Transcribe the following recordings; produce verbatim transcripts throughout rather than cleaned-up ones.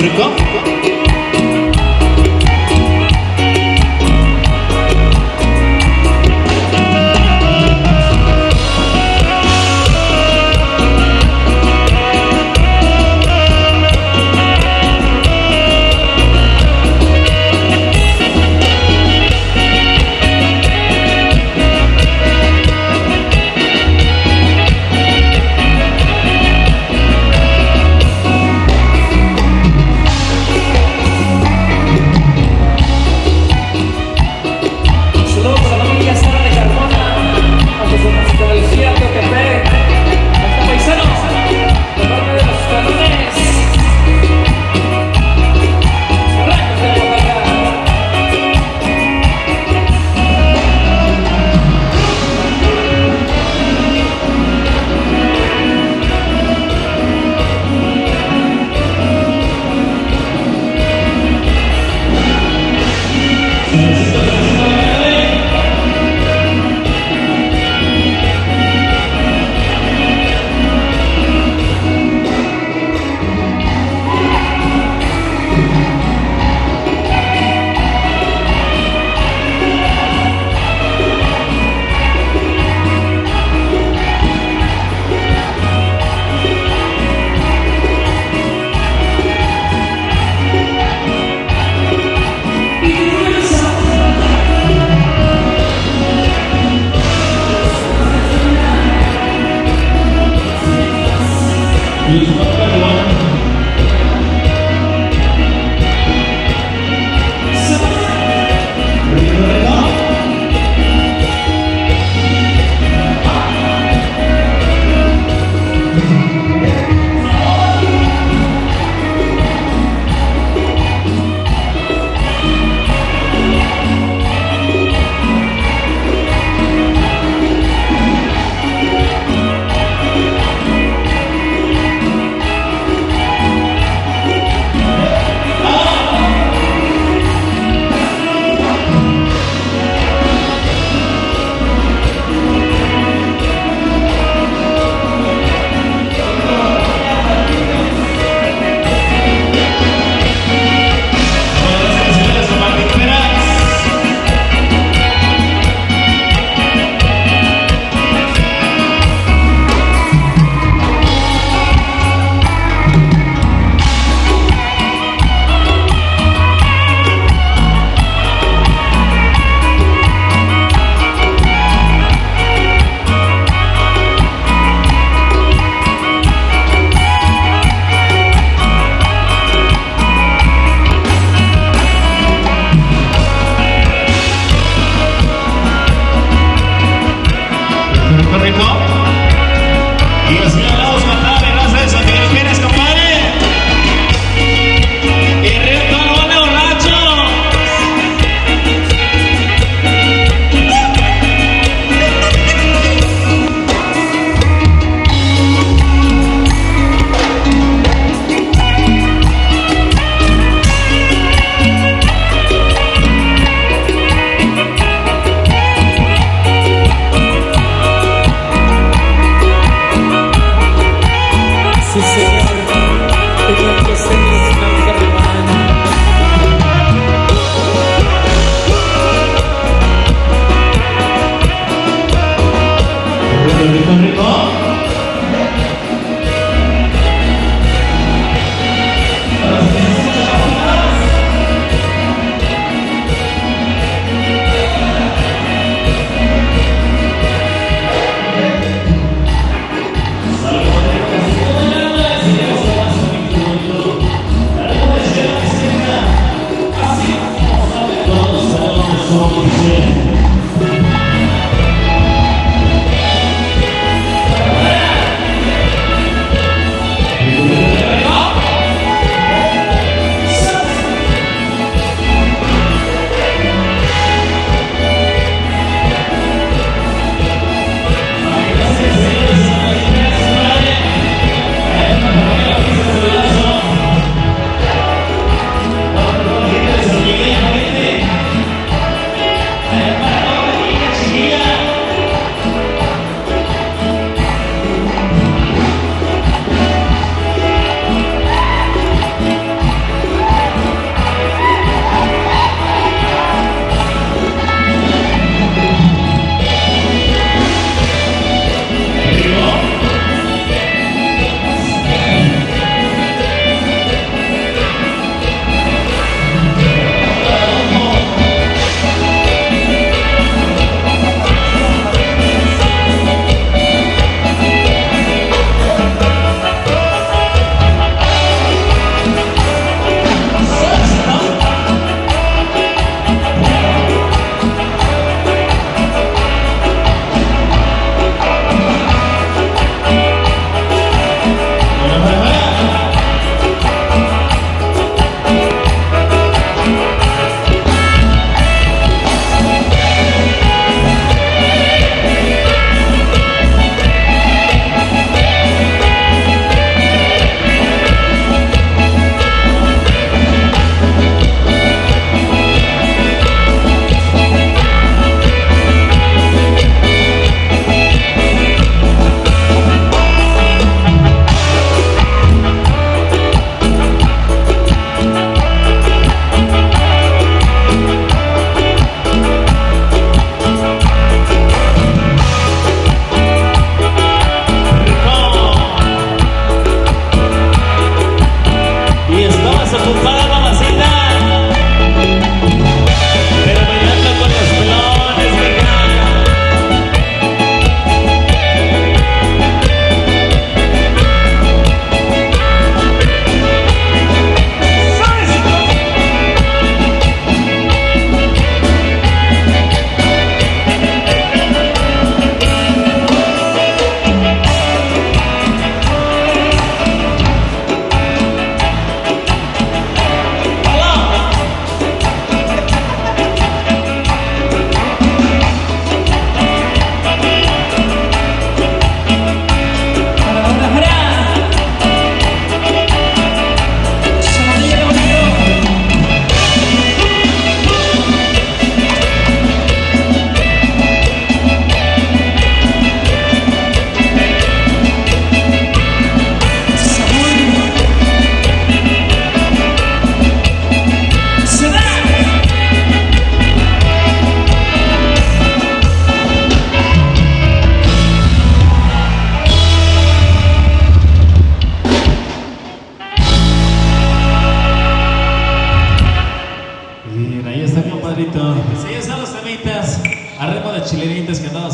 Rico.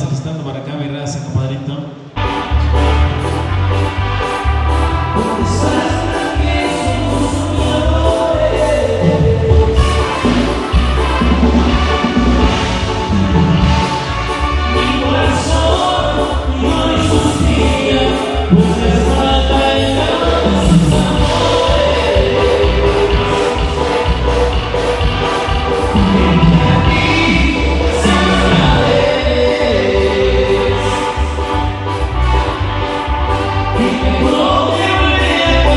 vas alistando para acá, mi raza, compadrito. Yeah.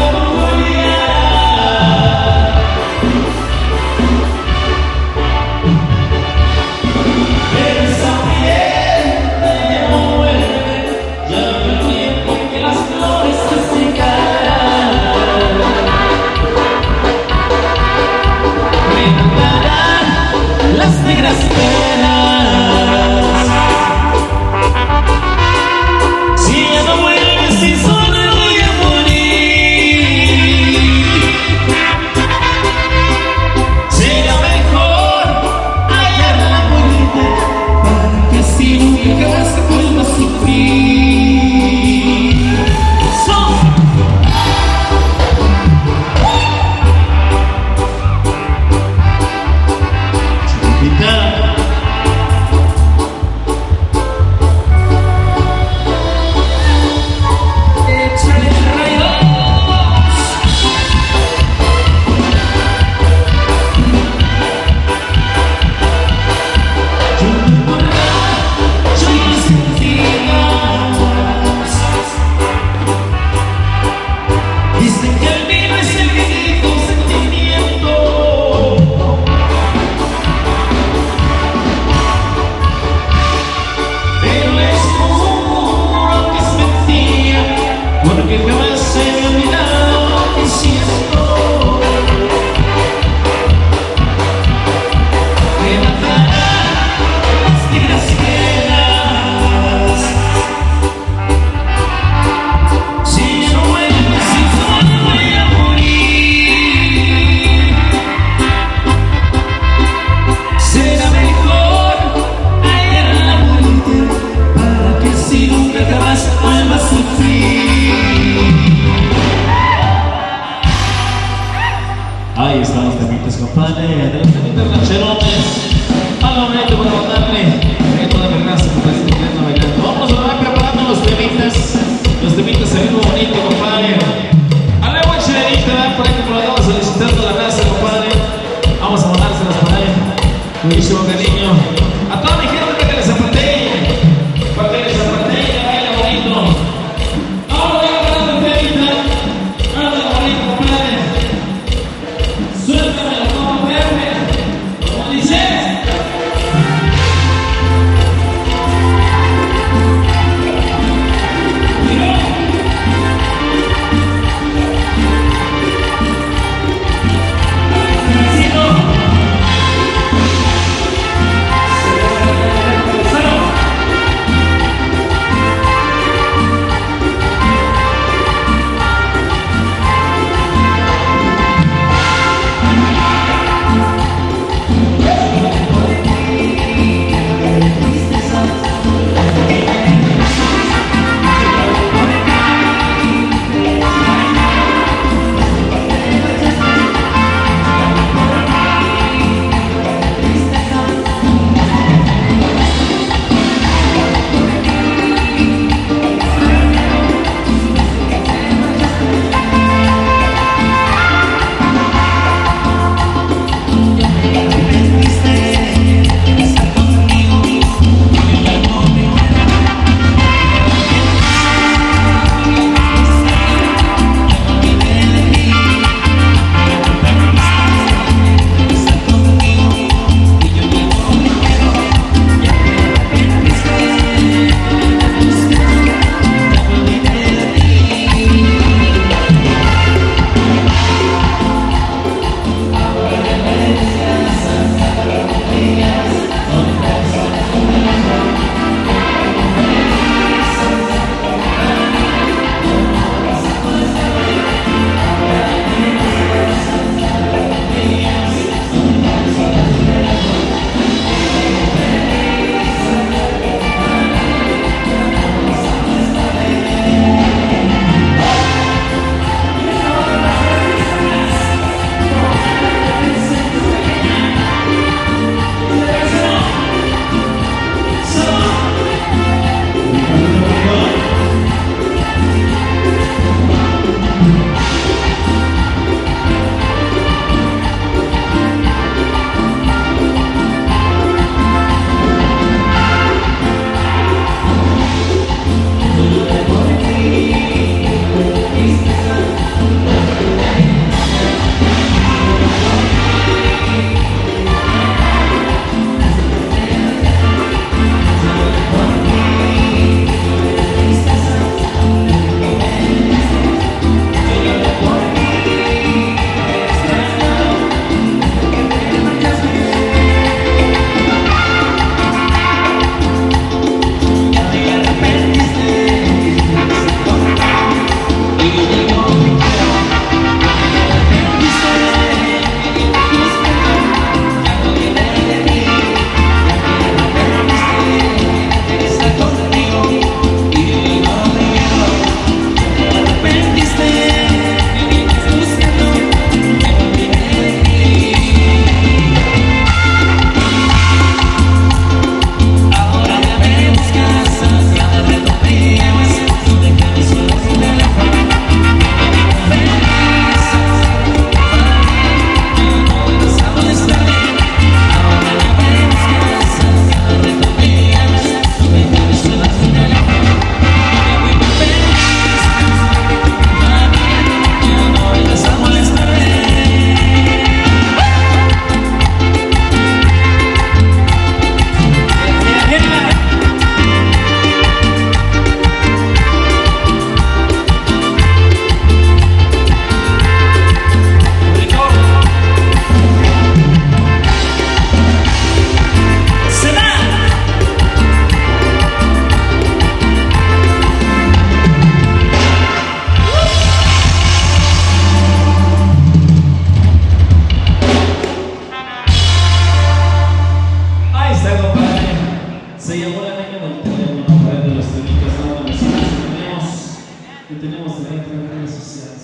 tenemos delante de las redes sociales.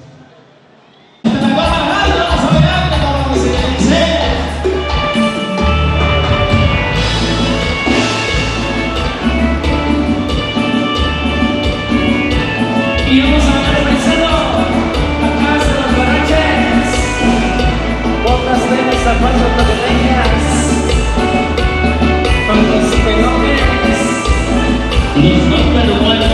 Y vamos a ver pensando acá de los baraches, botas, tenis, zapatos, pequeñas, con los pelones, Los number one.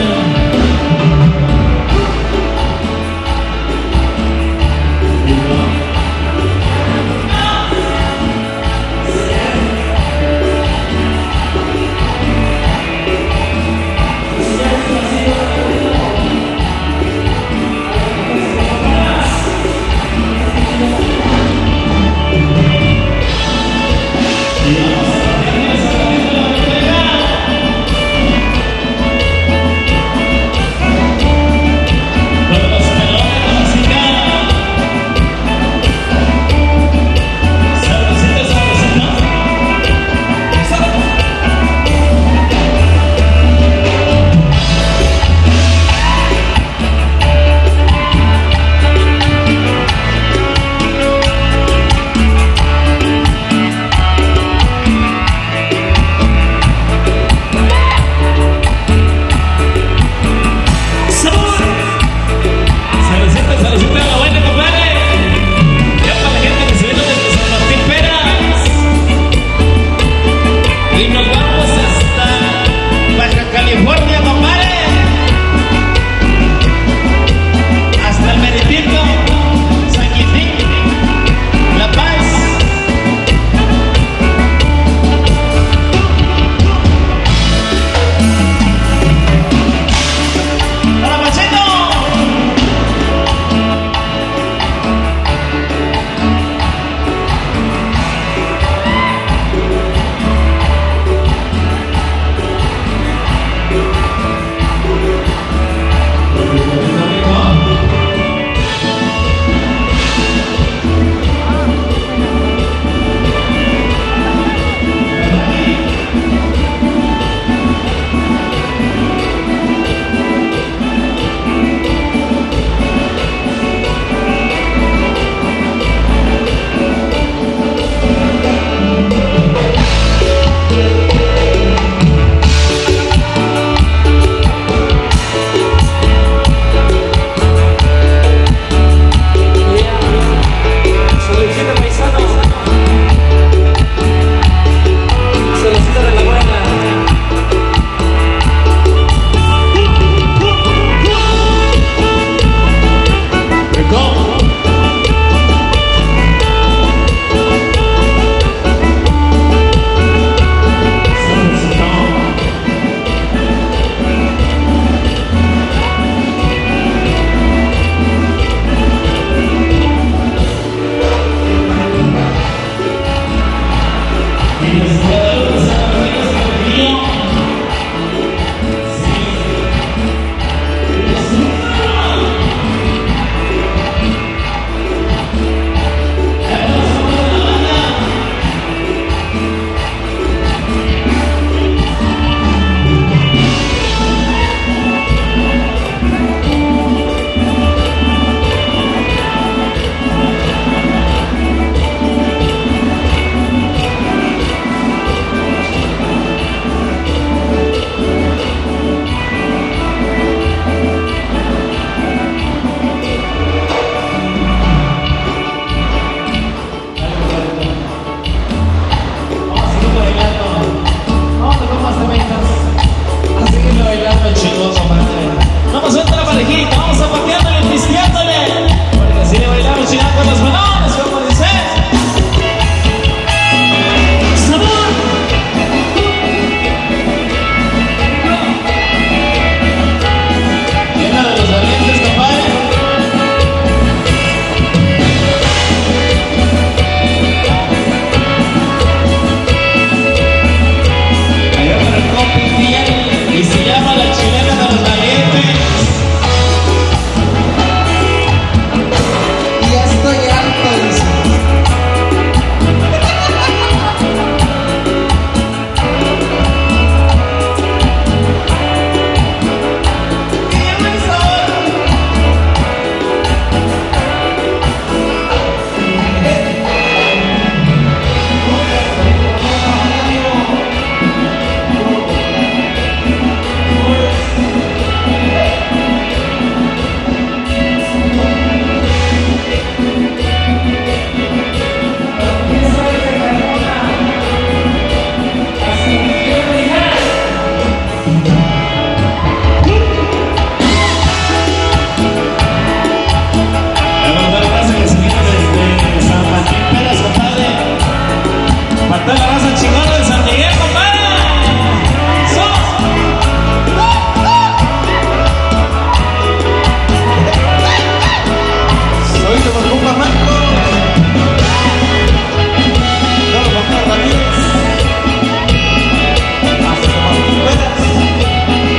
Ramírez. Hasta Tamaulipas.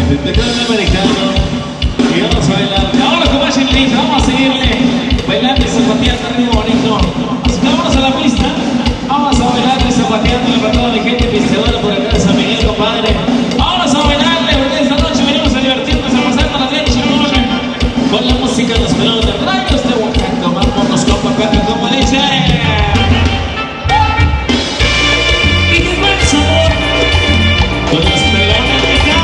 teclado americano. Y vamos a bailar. Ahora como es el link, vamos a seguirle bailando y zapateando ritmo bonito. Así que vámonos a la pista. Vamos a bailar y zapateando para toda mi gente pisteadora por acá de San Miguel, compadre. Vamos a bailarle, porque esta noche venimos a divertirnos, a pasarnos la leche con la música de los pelones de rayos de Oaxaca. Vámonos con papá, como dice. Y qué buen sabor con los pelones de acá.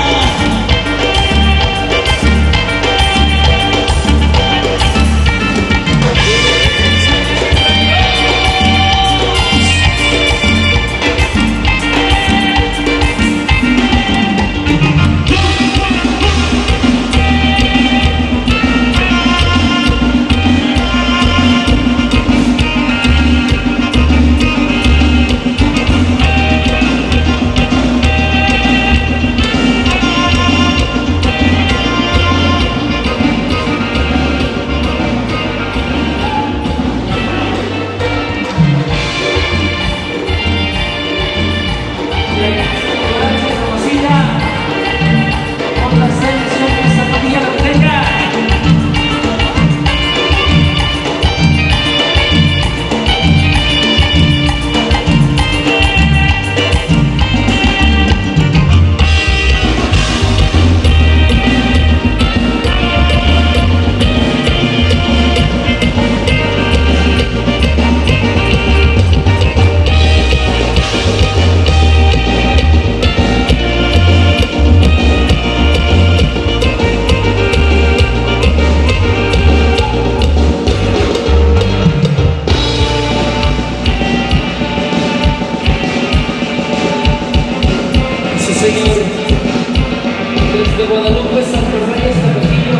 Señor, desde Guadalupe, Santo Reyes, Tapajillo.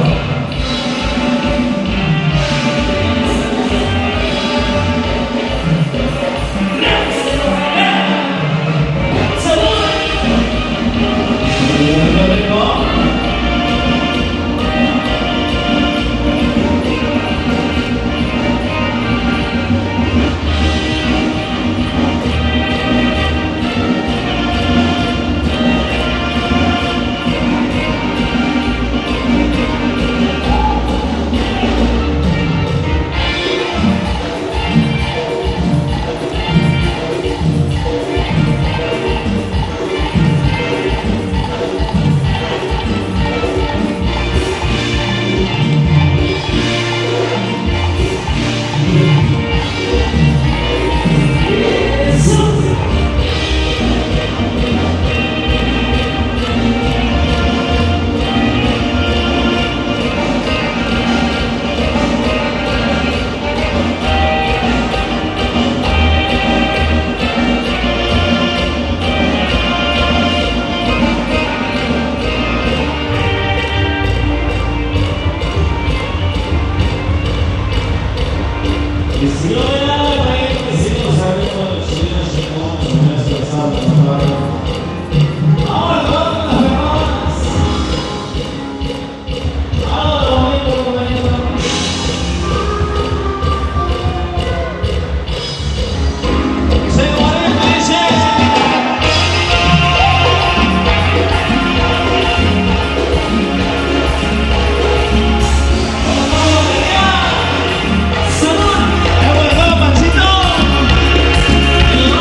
¡Salud!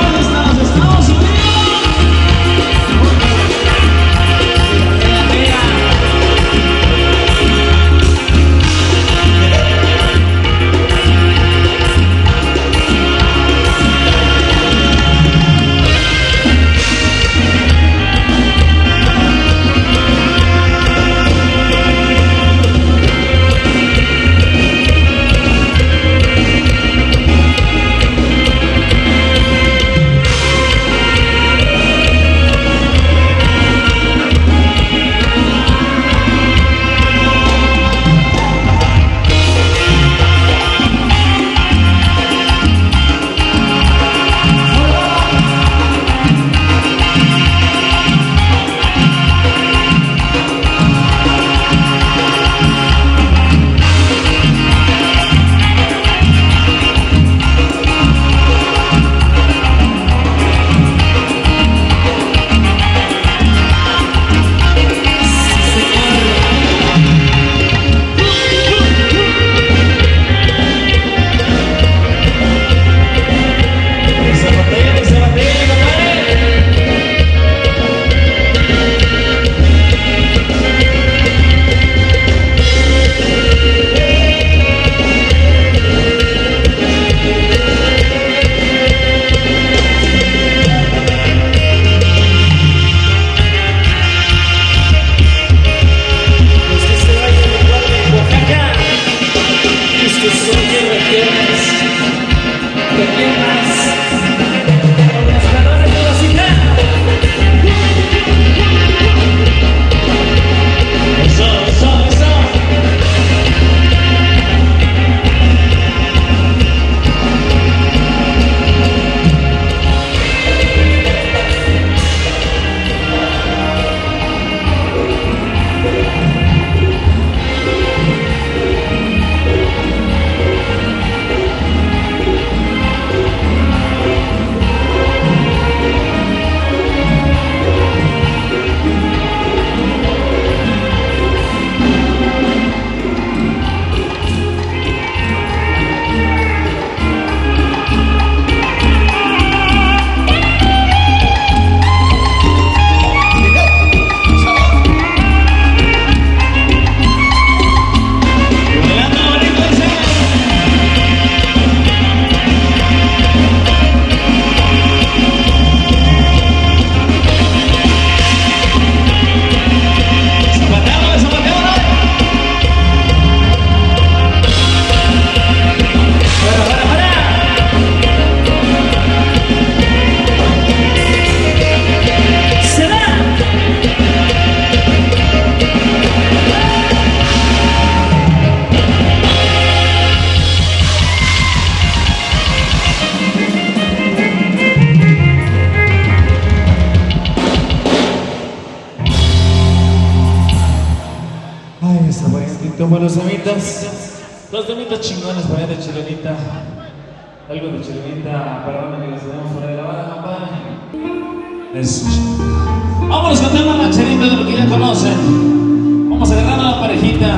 temitas, dos temitas chingones para de Chilenita. Algo de Chilenita, perdón que les tenemos fuera de la banda, compadre. Eso. Vámonos con tema rancherito de lo que ya conocen. Vamos agarrando a la parejita.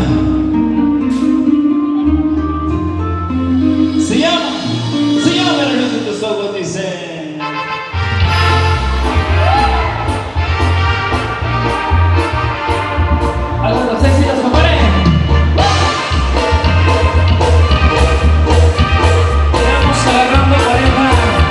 Se llama, se llama La luz de tus ojos, dice. Algunos éxitos, compadre. Vamos agarrando pareja.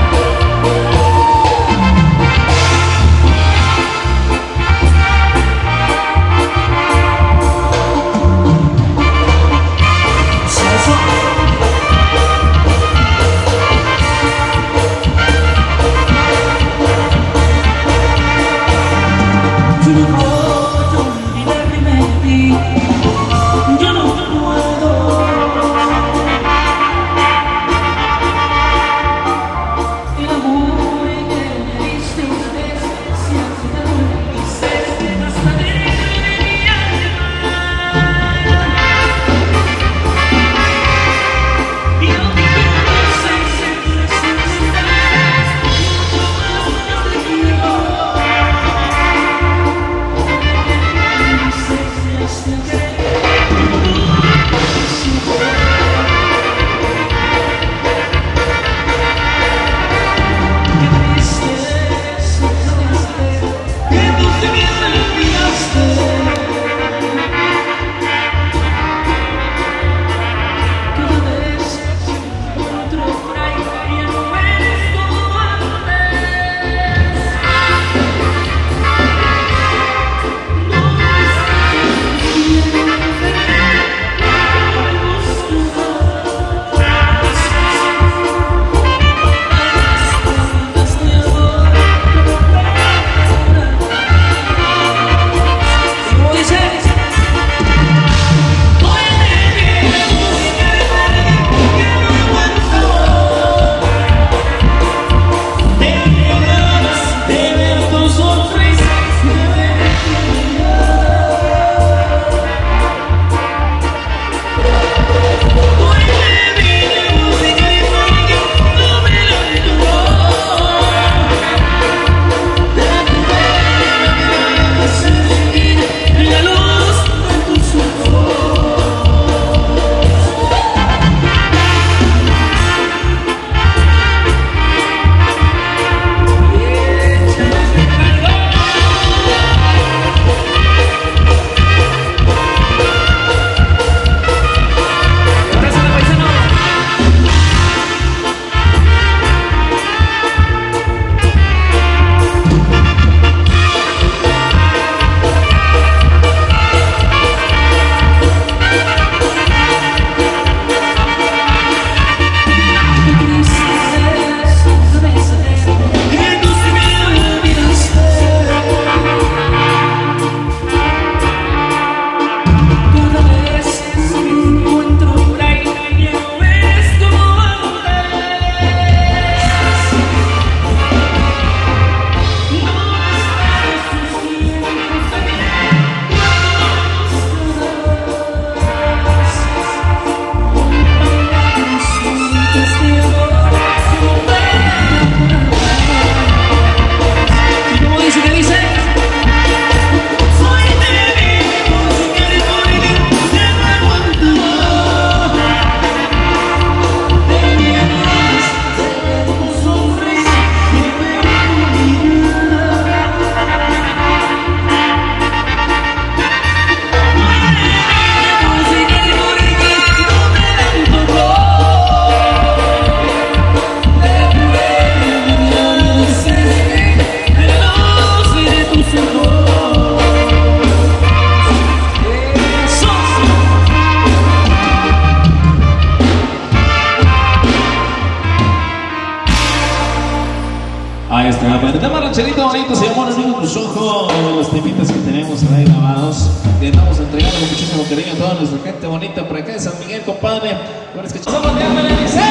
Ahí está, el tema rancherito bonito se llama La luz de tus ojos, los temitas que tenemos ahí grabados, que estamos entregando con muchísimo cariño a toda nuestra gente bonita por acá de San Miguel, compadre. Bueno, es que vamos a patearme, le dice.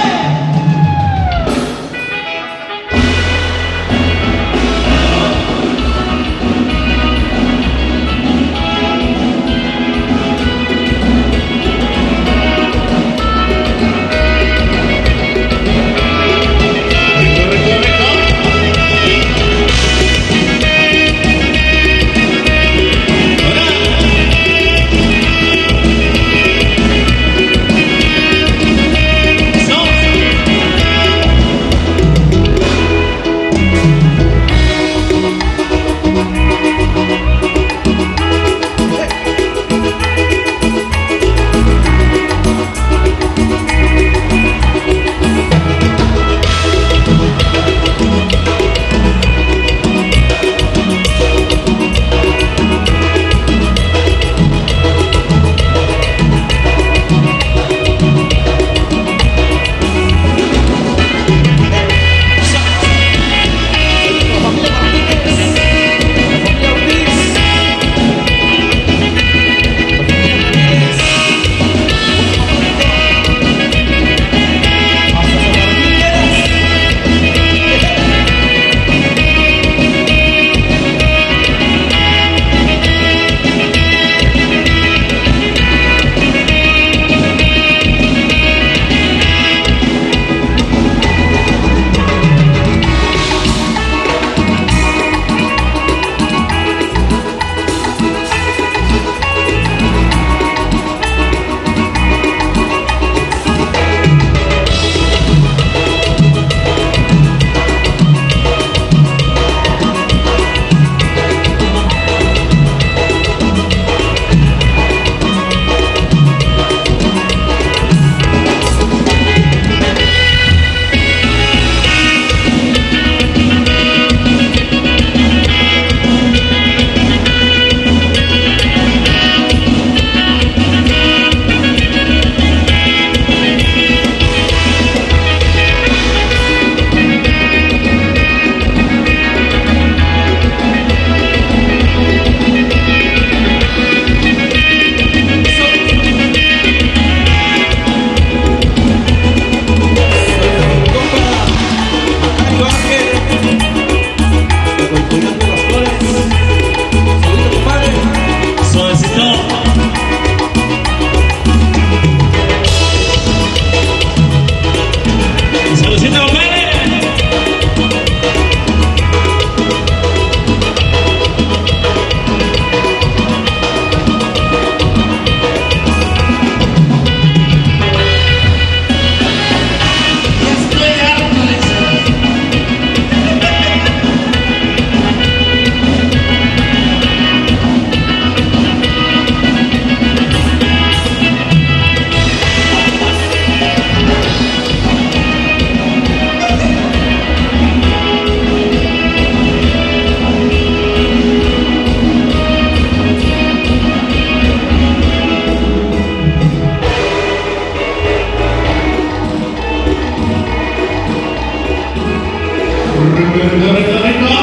rico, rico, rico.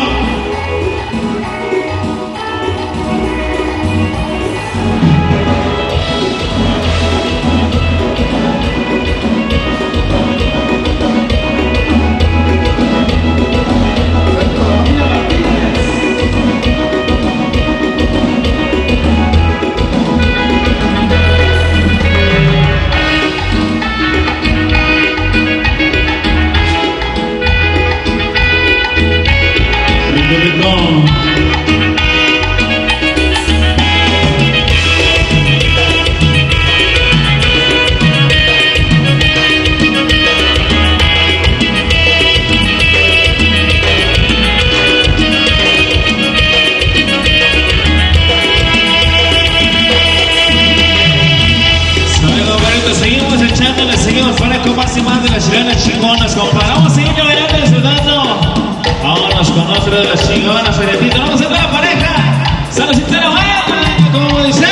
Seguimos para con más y más de las chilenas chingonas, compadre. Vamos a seguir bailando y disfrutando. Vámonos con otro de las chingonas, Fedetito. Vamos a entrar a la pareja. Saludcita la banda, como dice.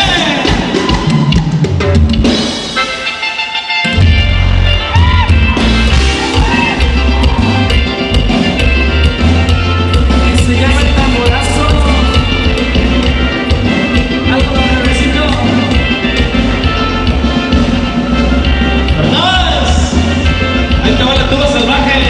Se llama el tamborazo. Algo de bebecito. Ahí te va la tuba salvaje.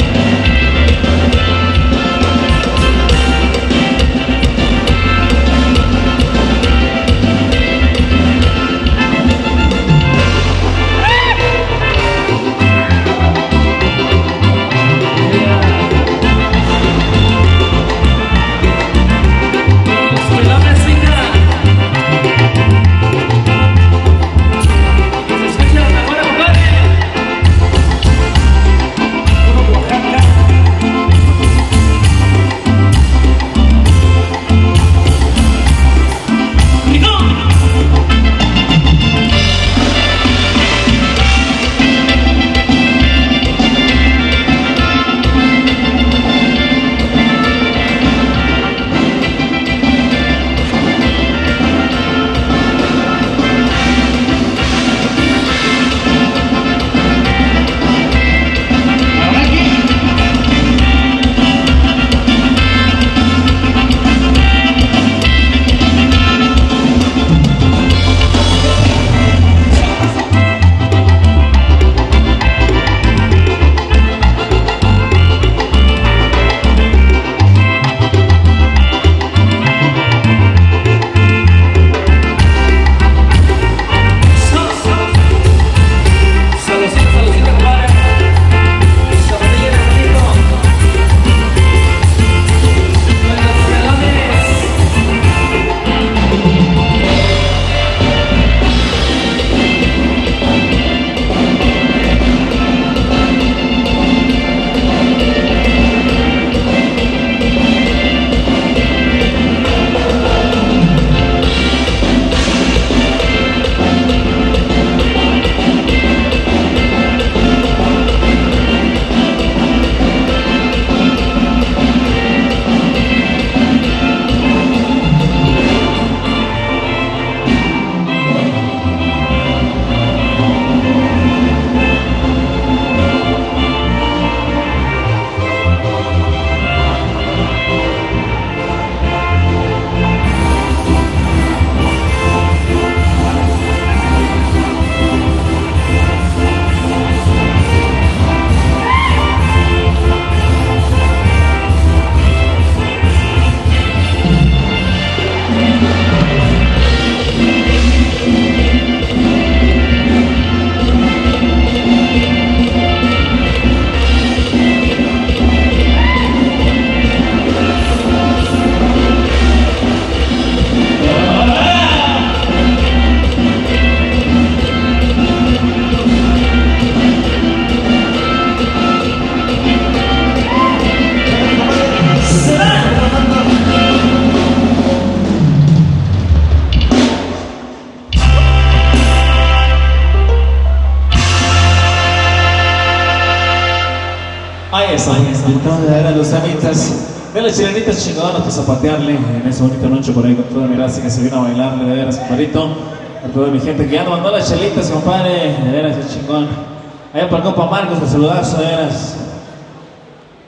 Ahí está, ahí está. Entonces, los amitas de las chilenitas chingonas, pues zapatearle en esa bonita noche por ahí con toda mi raza que se vino a bailar, de veras, compadrito. A toda mi gente que ya nos mandó las chelitas, compadre, de veras, es chingón. Allá para el compa Marcos, te saludazo, de veras.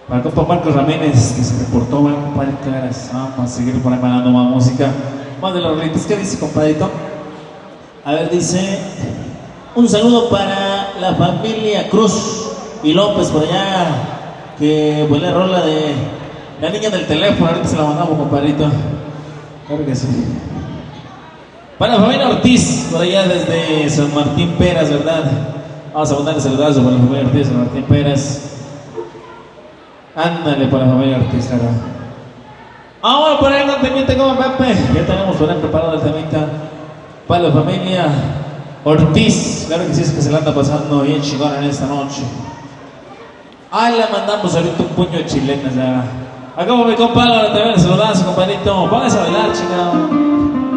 Para el compa Marcos Ramírez, que se reportó, bueno, compadre, claras. Vamos a seguir por ahí mandando más música. Más de los rolitos. ¿Qué dice, compadrito? A ver, dice: un saludo para la familia Cruz y López por allá, que fue la rola de la niña del teléfono. Ahorita se la mandamos, compadrito. Claro que sí. Para la familia Ortiz, por allá desde San Martín Peras, ¿verdad? Vamos a mandarle saludazo para la familia Ortiz de San Martín Peras. Ándale para la familia Ortiz, cara. Ahora por ahí no te miente como Pepe. Ya tenemos por ahí preparado el temita para la familia Ortiz. Claro que sí, es que se la anda pasando bien chingona en esta noche. Ahí le mandamos ahorita un puño de chilenas ya. Acá con mi compa Álvaro también le saludamos, compadrito. Póngase a bailar, chingado.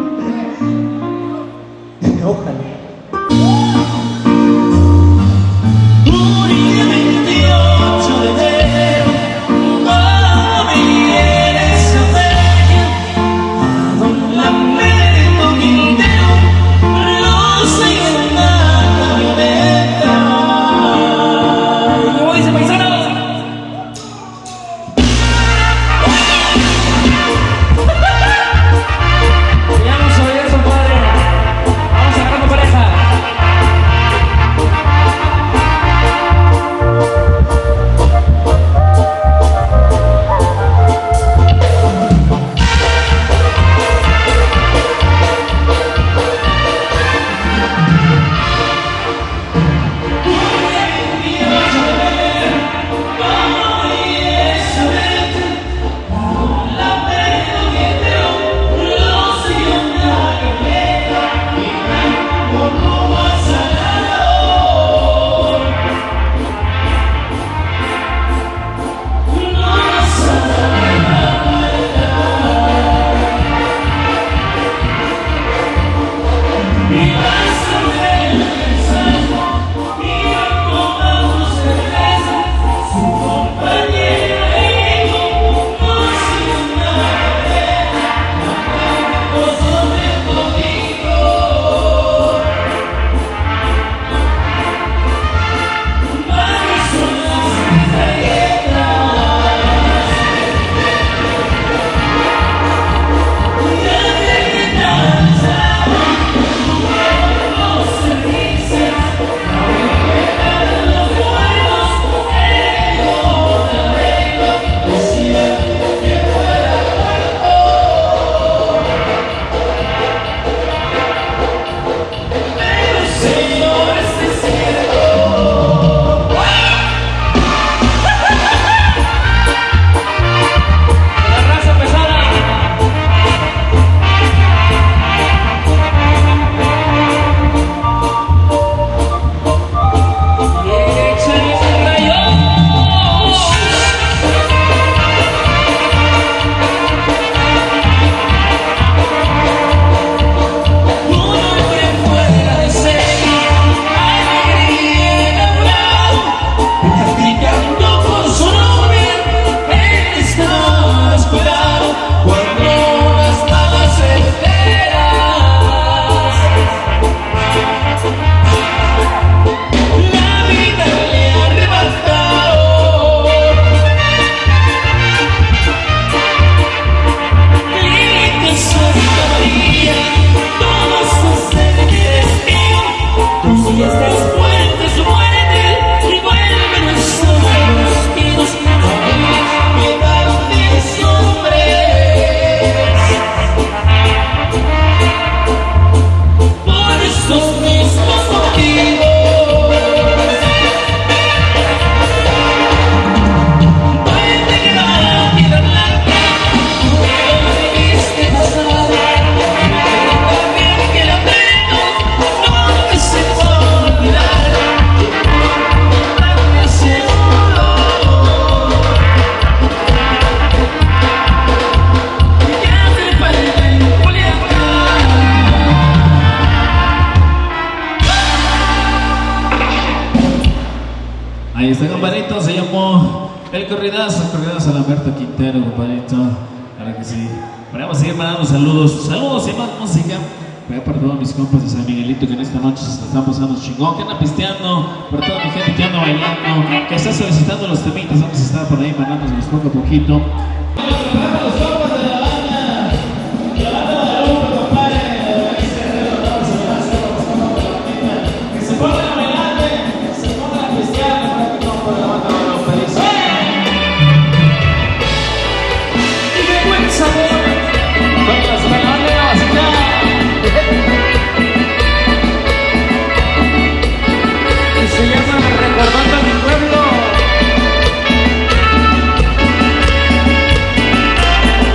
Ojalá. Ahí está, compadrito, se llamó El Corridazo, El Corridazo a Lamberto Quintero, compadrito. Claro que sí. Pero vamos a seguir mandando saludos, saludos y más música Para, para todos mis compas de San Miguelito que en esta noche se la están pasando chingón, que andan pisteando, para toda mi gente que anda bailando, que está solicitando los temitas, vamos a estar por ahí mandándonos poco a poquito. Recordando a mi pueblo.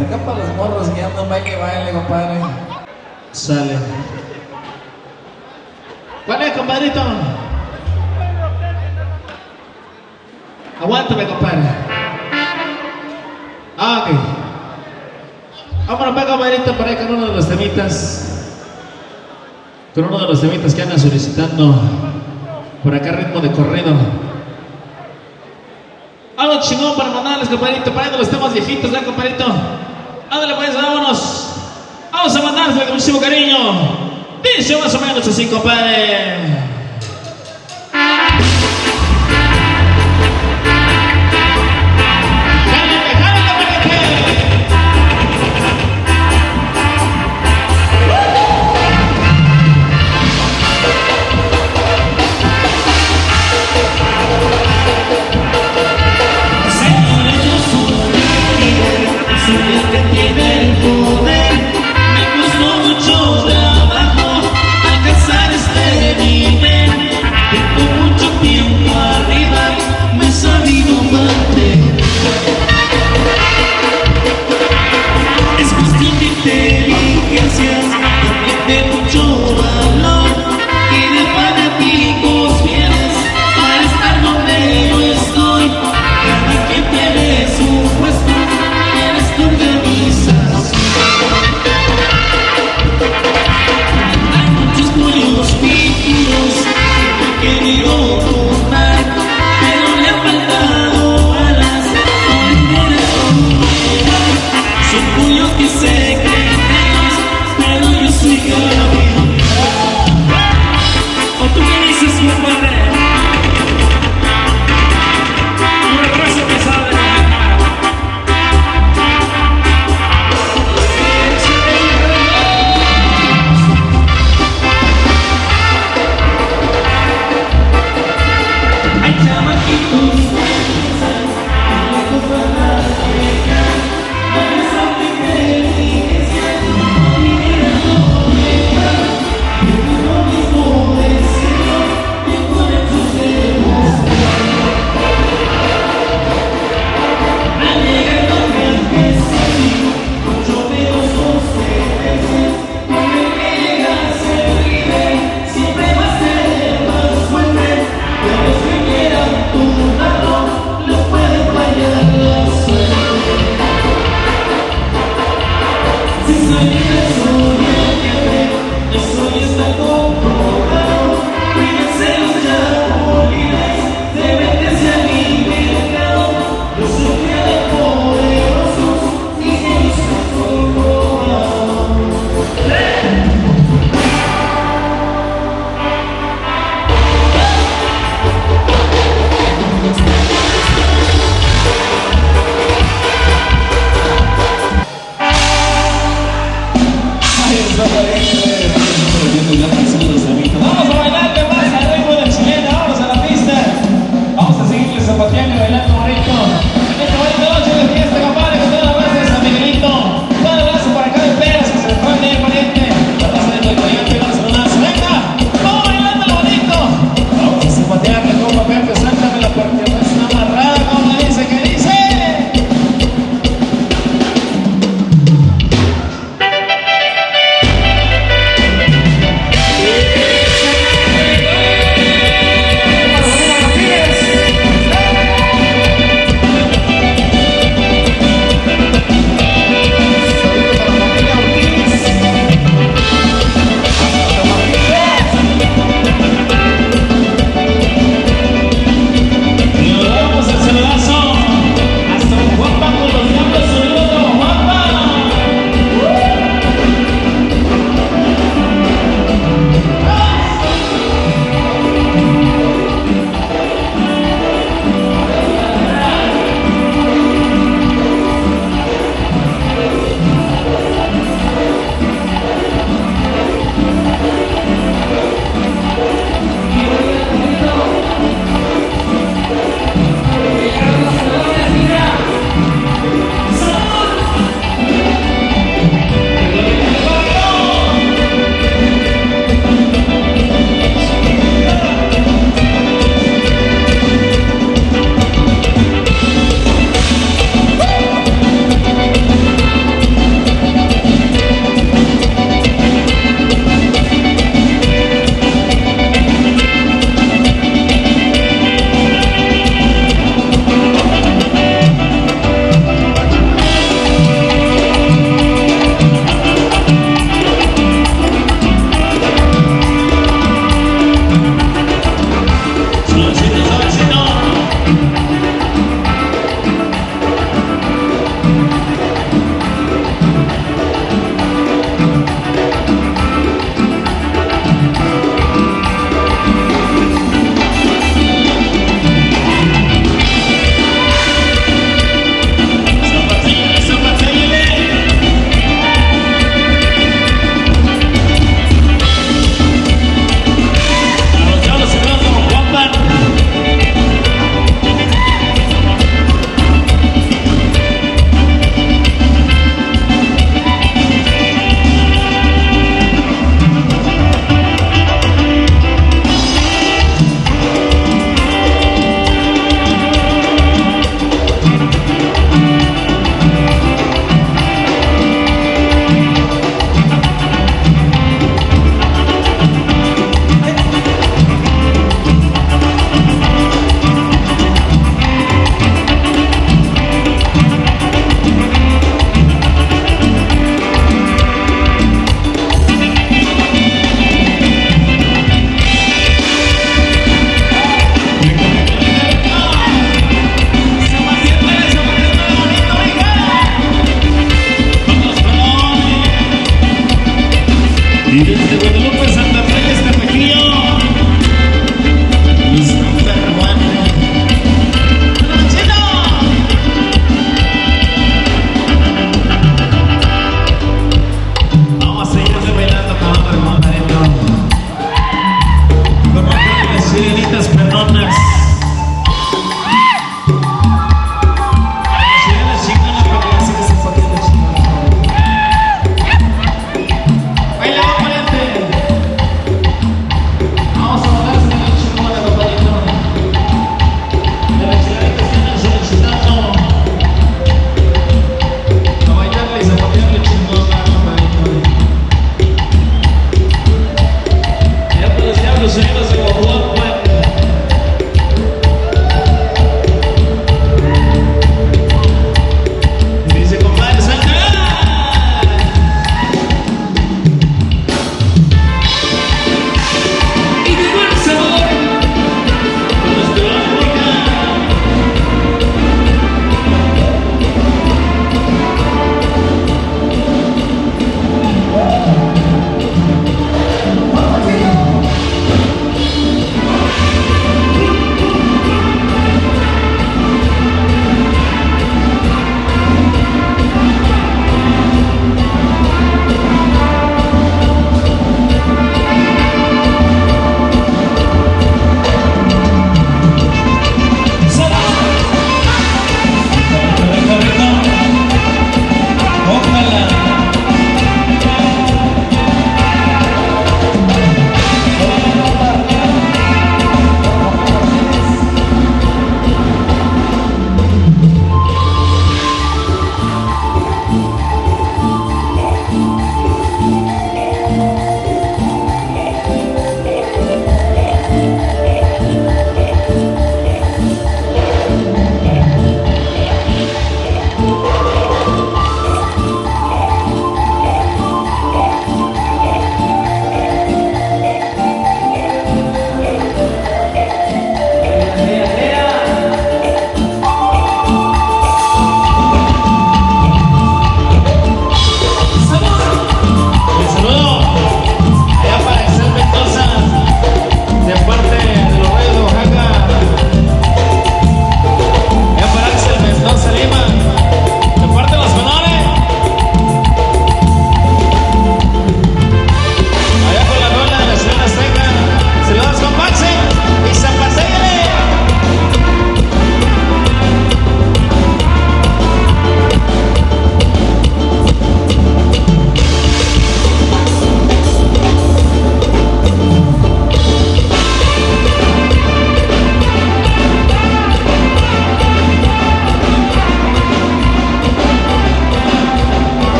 Acá para los morros que andan baile, baile, compadre. Sale. ¿Cuál es, compadrito? Aguántame, compadre. Ah, ok. Vámonos para, compadrito, por ahí con uno de los temitas. Con uno de los temitas que andan solicitando. Por acá, ritmo de corrido. Algo chingón para mandarles, compadrito. Para los temas viejitos, ¿eh, compadrito? Ándale, pues, vámonos. Vamos a mandarles con muchísimo cariño. Dice más o menos así, compadre. Me costó mucho trabajo alcanzar este nivel.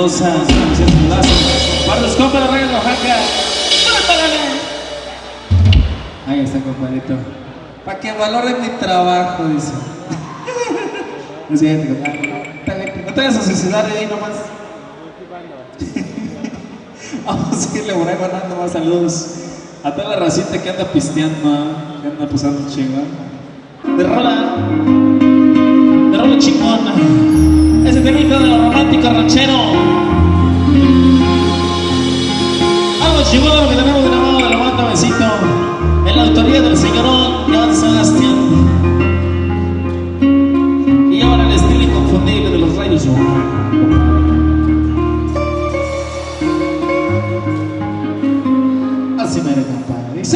hermosa, para los compas de Reyes Oaxaca. Ahí está, compadrito. Para que valoren mi trabajo, dice. No es cierto, compadre. No te vayas a suicidar de ahí nomás. Vamos a irle por ahí mandando más saludos a toda la racita que anda pisteando, que anda pasando chingón. De rola, de rola chingona. Ese temita de los románticos rancheros. Algo chingón que tenemos grabado de la banda Besito, en la autoría del señorón Joan Sebastián. Y ahora el estilo inconfundible de los Rayos así me compadre. Dice.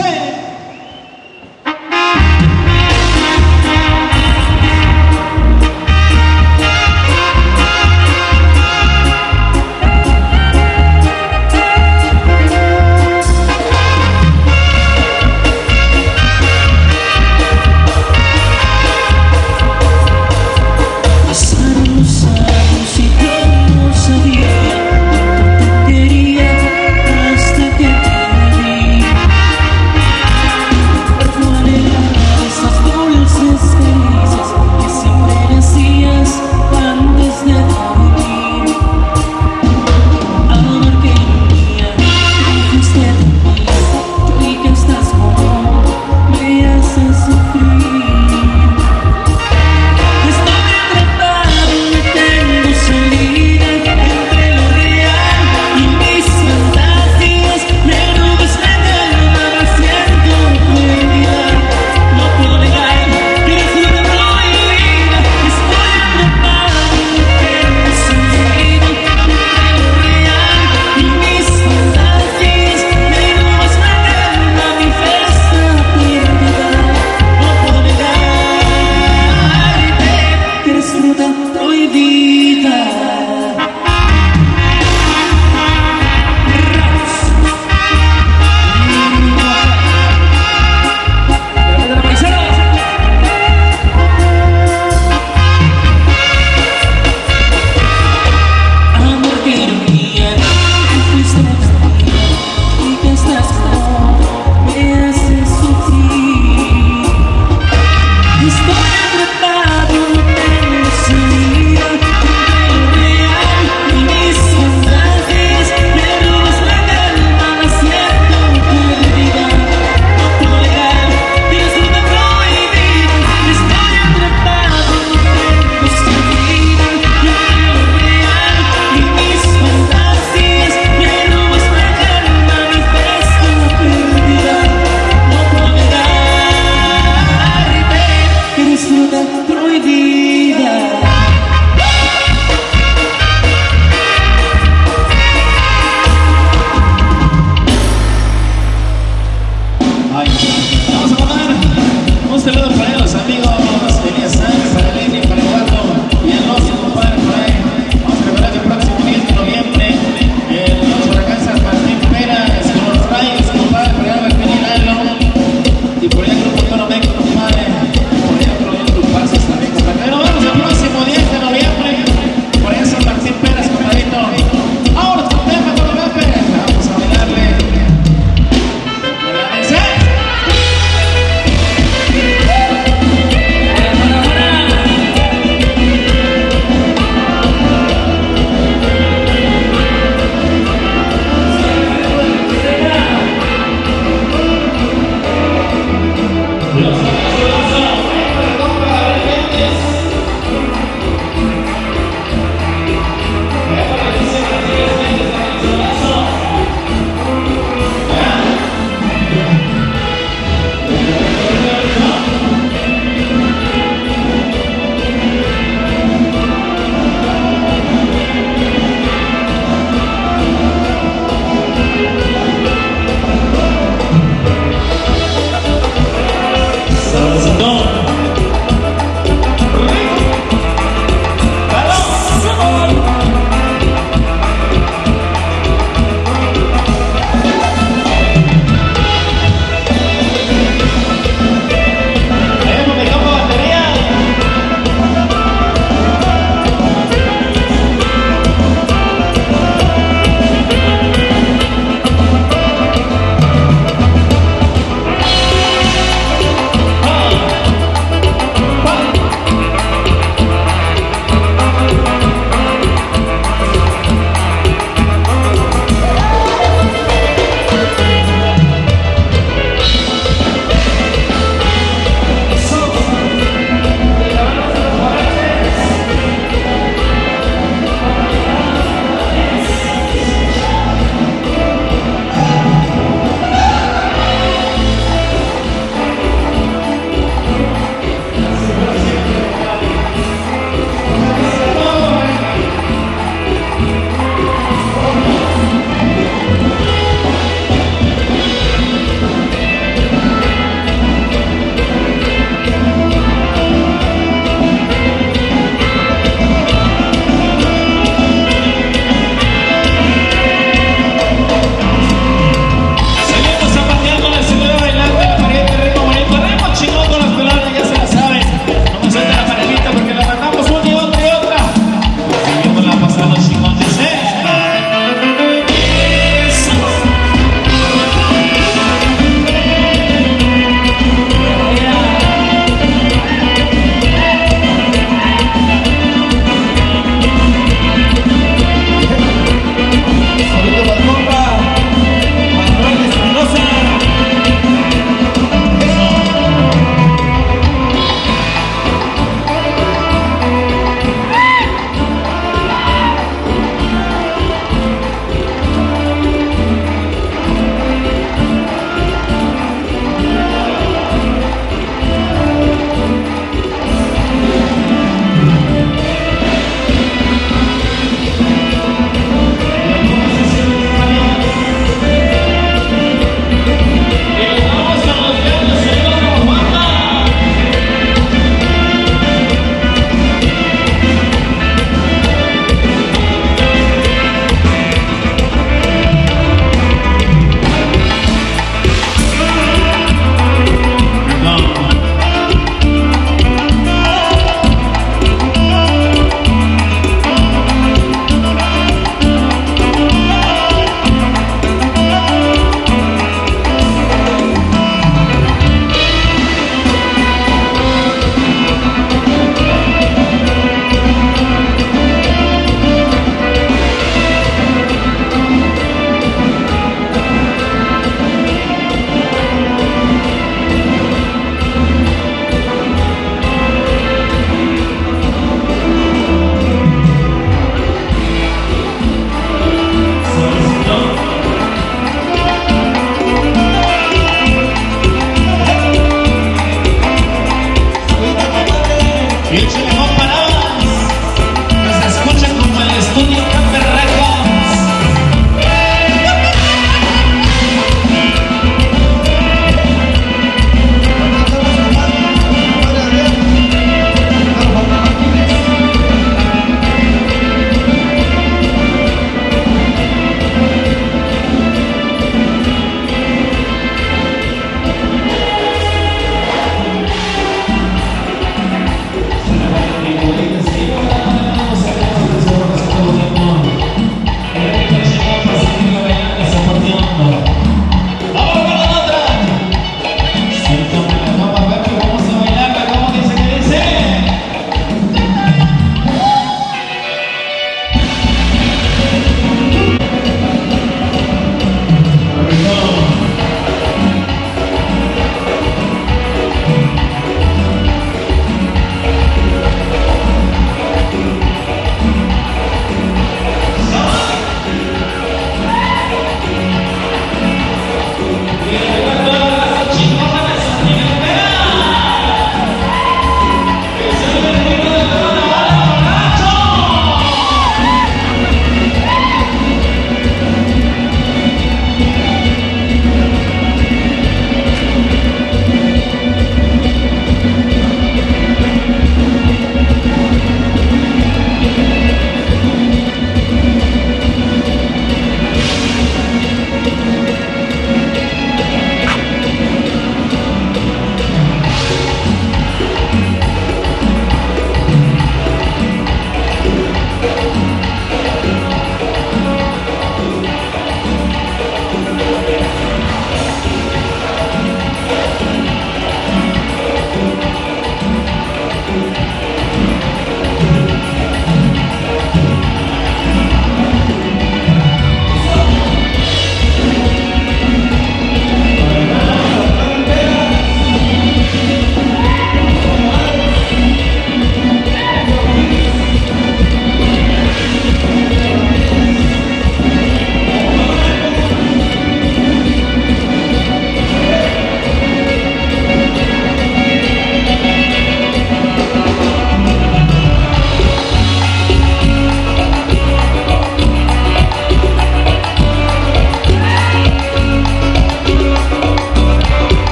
Ahora con tema con los Pérez, vamos a bailarle.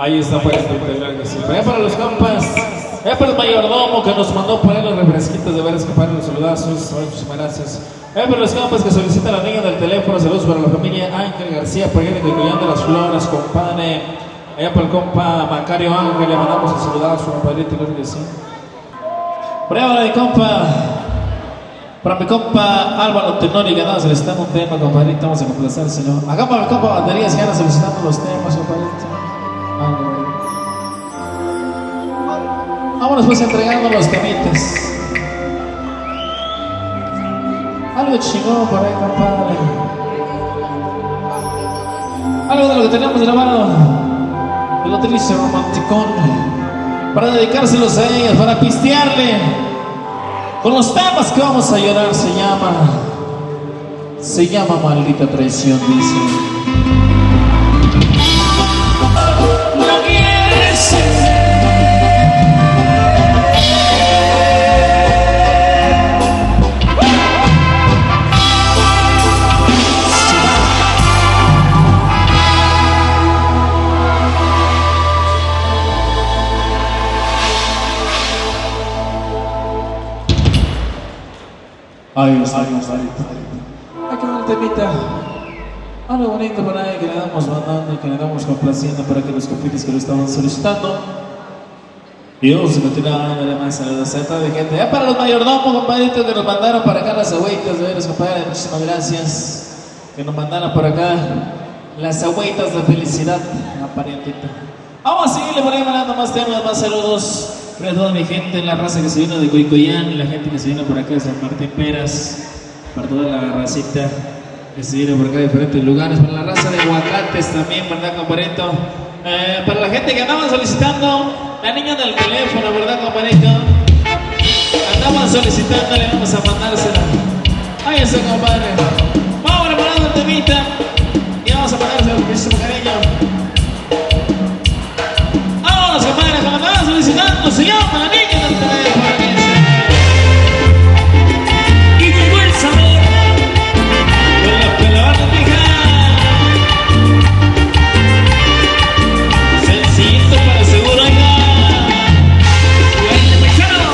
Ahí está para allá para los compas, allá para el mayordomo que nos mandó por ahí los refresquitos de veras, compadre, los saludazos, muchísimas gracias. Allá para los compas que solicitan a la niña del teléfono, saludos para la familia Ángel García, por allá de Coyoacán de las Flores, compadre. Allá para el compa Macario Ángel, le mandamos el saludazo, compadrito, creo que sí. Por allá para mi compa, para mi compa Álvaro Tenori, que anda solicitando un tema, compadrito, vamos a complacérselo. Acá para mi compa Baterías, que anda solicitando los temas, compadrito. Vámonos pues entregando los temitas. Algo chingón por ahí, compadre. Algo de lo que tenemos grabado. De lo triste romanticón. Para dedicárselos a ellas, para pistearle. Con los temas que vamos a llorar se llama. Se llama Maldita Traición, dice. No quieres ser. Ahí está, ahí está, ahí está. Aquí va el temita. Algo bonito por ahí que le damos mandando y que le damos complaciendo para que los compites que lo estaban solicitando. Y vamos a continuar dándole más saludos a toda la gente. Ya para los mayordomos, compadritos, que nos mandaron para acá las agüitas de veras, compadre. Muchísimas gracias. Que nos mandaron por acá las agüitas de felicidad, aparentita. Vamos a seguirle por ahí mandando más temas, más saludos. Para toda mi gente, la raza que se vino de Coicoyán y la gente que se vino por acá de San Martín Peras, para toda la racita que se vino por acá de diferentes lugares, para la raza de Aguacates también, ¿verdad, compadrito? Eh, para la gente que andaban solicitando, la niña del teléfono, ¿verdad, compadrito? Andaban solicitándole, vamos a mandársela. Ahí está, compadre. Vamos preparando el temita y vamos a mandársela con muchísimo cariño. Vámonos, compadre, como andaban solicitando, se llama la niña del teléfono. Y llegó el sabor con la pelota fija. Sencillito para seguro, oiga. Fuerte pesado.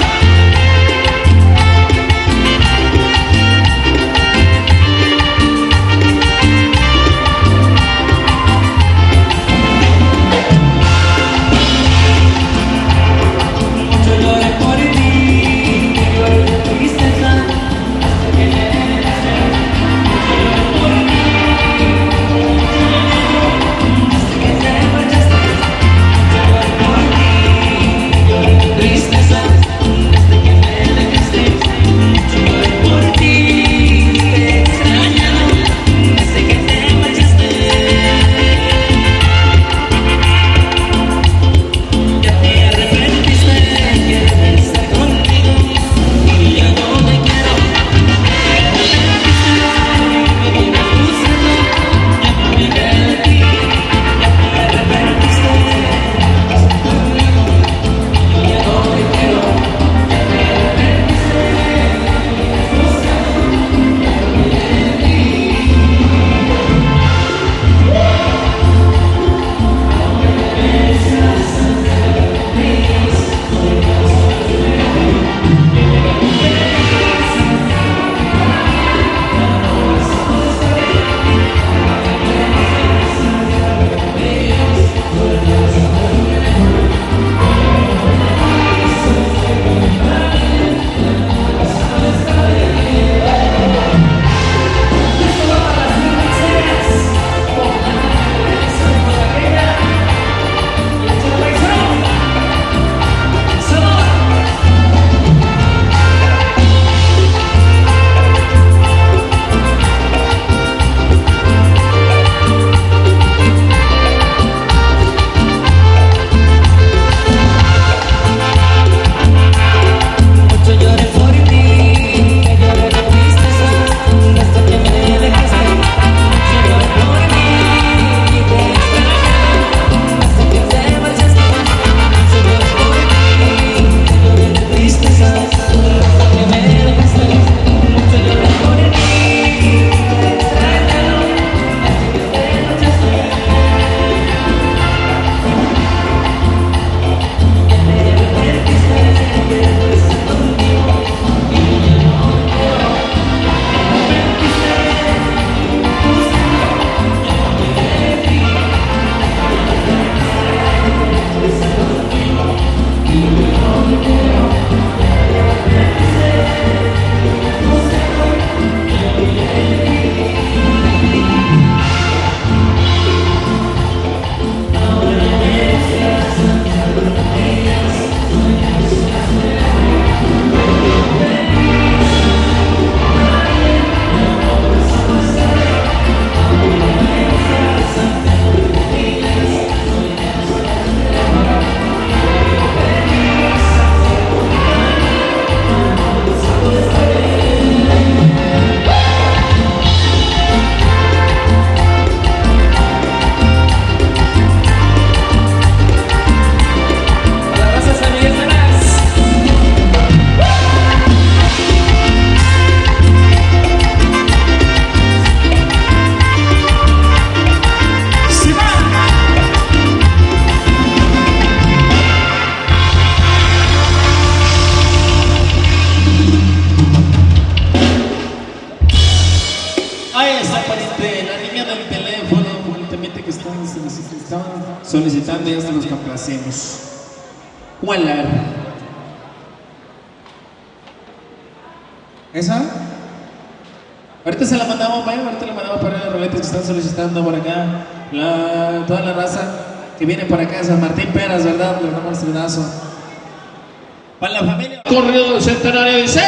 temita que estaban solicitando, estaban solicitando y ya se los complacemos. ¿Cuál era? ¿Esa? Ahorita se la mandamos para allá, ahorita le mandamos para las roletas que están solicitando por acá. La, toda la raza que viene por acá, San Martín Peras, ¿verdad? Le damos un abrazo. Para la familia. Corrido del Centenario dice.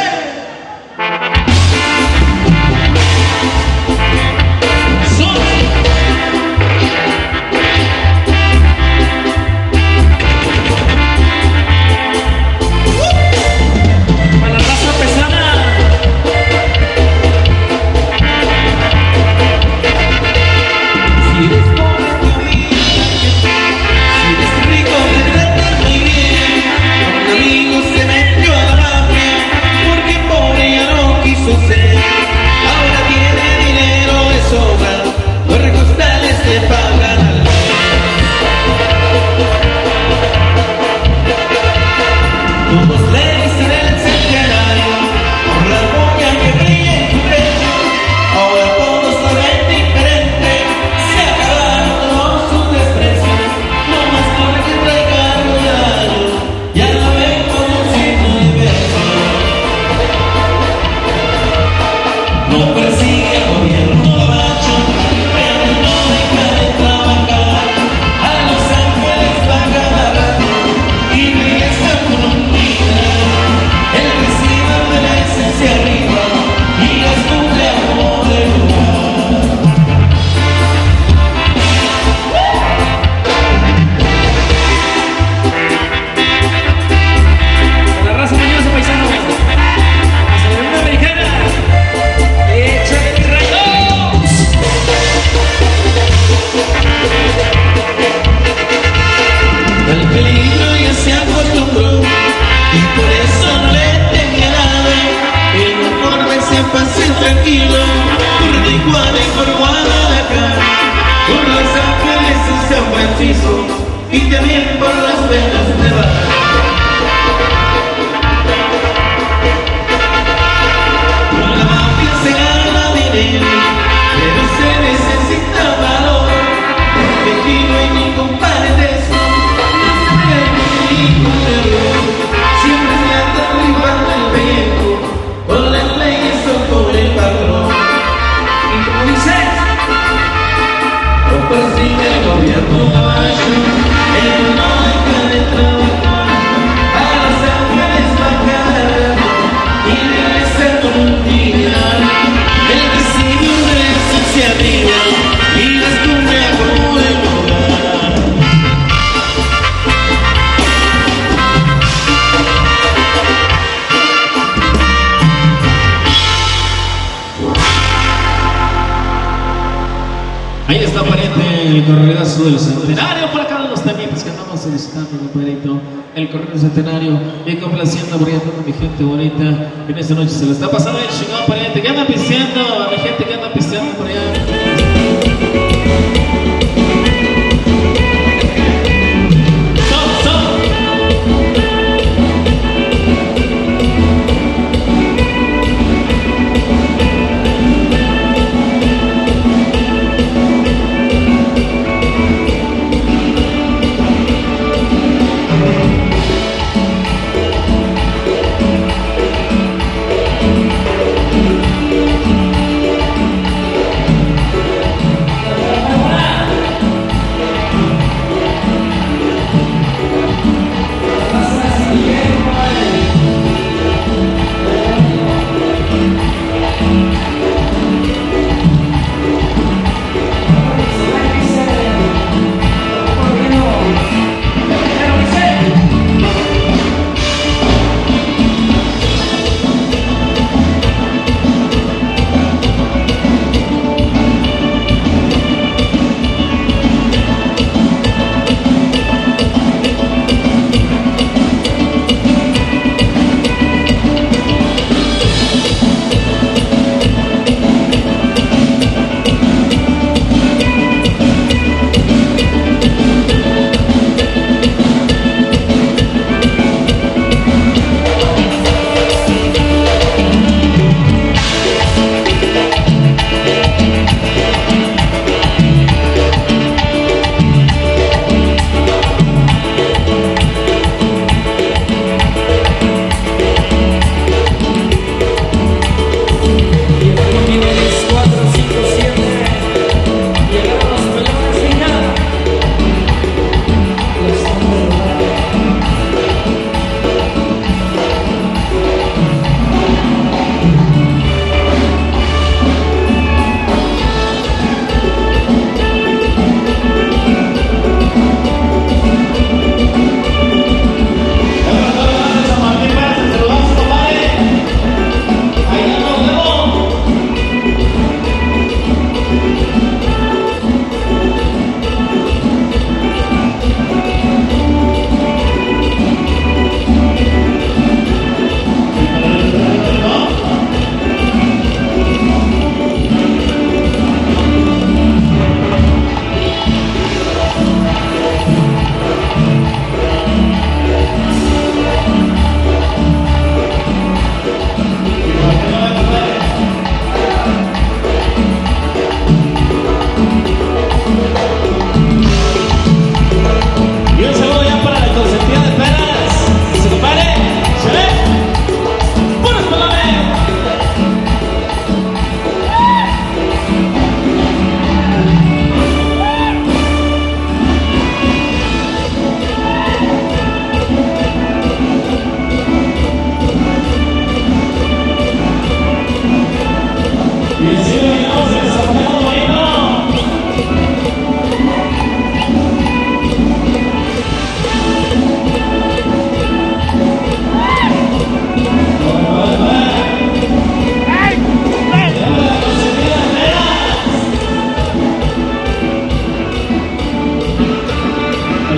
Para la raza pesada. Si eres pobre tu vida, si eres rico te tratan muy bien, con amigos se metió a la mafia, porque pobre ya no quiso ser. Ahora tiene dinero de sobra, los recostales le pagan al mes. Todos le dicen el centenario por la boca que brilla en su pecho. Ahora todos lo ven diferente, se acabaron todos sus desprecios. No más porque trae carro de años, ya la ven como un signo de beso. No persigue al gobierno gabacho, pero no deja de trabajar. A Los Ángeles va cada rato y regresa con un día. Él recibe de la esencia arriba y las cumple a como de lugar. Para la raza mañosa paisano. Hasta la Unión Americana. Échale mi rayo. Al peligro ya se acostumbró y por eso no le tenía nada. El conforme se pase tranquilo por Tijuana y por Guadalajara, por Los Ángeles y San Francisco y también por Las Vegas, Nevada. Con la mafia se gana dinero, pero se necesita valor, porque aquí no hay ningún parentesco. Siempre se anda rifando el pellejo, con las leyes o con el patrón. Y como dice, Lo persigue el gobierno gabacho, él no deja de trabajar. A Los Ángeles va cada rato y regresa con un dineral. Él recibe una esencia arriba y descubre a como de lugar. Ahí está, pariente, el corridazo del Centenario. Por acá los temitas que andamos solicitando, compadrito. El corrido del Centenario. Y complaciendo por allá a toda mi gente bonita. En esta noche se lo está pasando el chingón, pariente. ¿Qué anda pisteando? A mi gente que anda pisteando por allá. Son, son.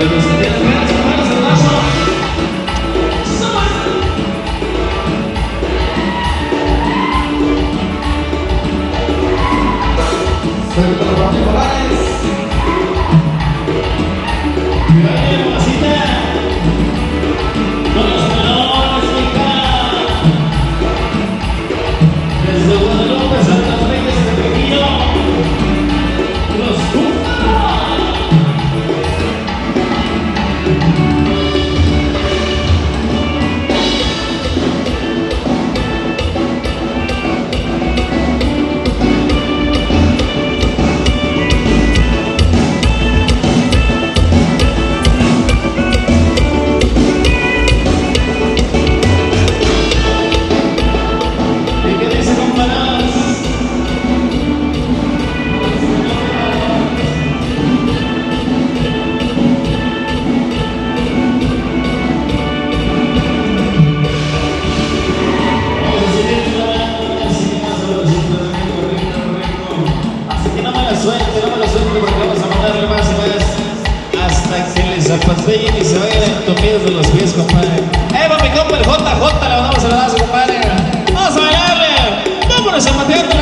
Zapatellen y se vayan entumidos de los pies, compadre. ¡Eh, papi, compa, el J J! Le mandamos el abrazo, compadre. ¡Vamos a bailarle! ¡Vámonos a zapatear!